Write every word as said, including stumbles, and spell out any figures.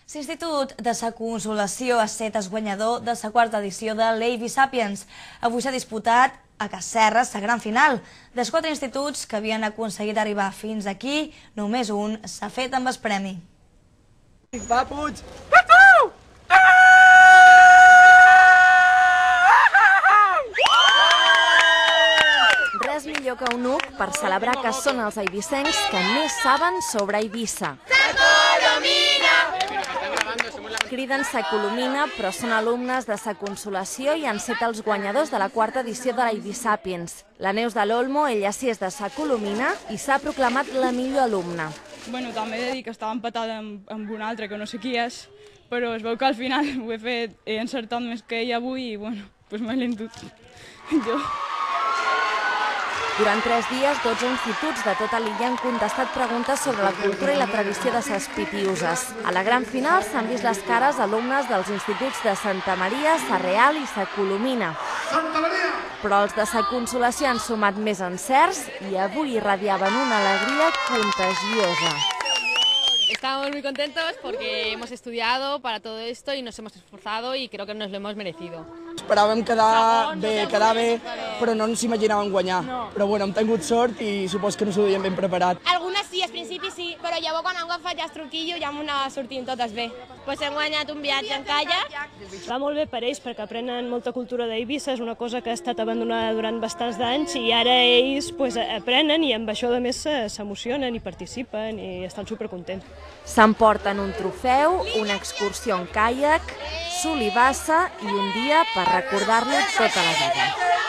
L'Institut de Sa Consolació ha estat guanyador de la quarta edició de l'Eivi Sapiens. Avui s'ha disputat a Casserres la gran final. Dels quatre instituts que havien aconseguit arribar fins aquí, només un s'ha fet amb el premi. Va, Puig! Res millor que un U C per celebrar que són els eivissencs que més saben sobre Eivissa. Criden Sa Colomina, però són alumnes de Sa Consolació i han set els guanyadors de la quarta edició de l'Eivi Sapiens. La Neus de l'Olmo, ella sí és de Sa Colomina i s'ha proclamat la millor alumna. Bueno, també he de dir que estava empatada amb, amb un altre, que no sé qui és, però es veu que al final ho he fet, he encertat més que ell avui i bueno, doncs m'he l'endut jo. Durant tres dies, dotze instituts de tota l'illa han contestat preguntes sobre la cultura i la tradició de ses pitiuses. A la gran final s'han vist les cares alumnes dels instituts de Santa Maria, Sa Real i Sa Colomina. Però els de Sa Consolació han sumat més encerts i avui irradiaven una alegria contagiosa. Estamos muy contentos porque hemos estudiado para todo esto y nos hemos esforzado y creo que nos lo hemos merecido. Esperàvem quedar bé, quedar bé, però no ens imaginàvem guanyar. Però bueno, hem tingut sort i supos que no s'ho havien ben preparat. Algunes sí, al principi sí, però llavors quan hem agafat ja el truquillo ja hem anat sortint totes bé. Pues hem guanyat un viatge en caiac. Va molt bé per ells perquè aprenen molta cultura d'Eivissa, és una cosa que ha estat abandonada durant bastants d'anys i ara ells pues, aprenen i amb això a més s'emocionen i participen i estan supercontents. S'emporten un trofeu, una excursió en caiac, solivassa i un dia per recordar-lo tota la vida.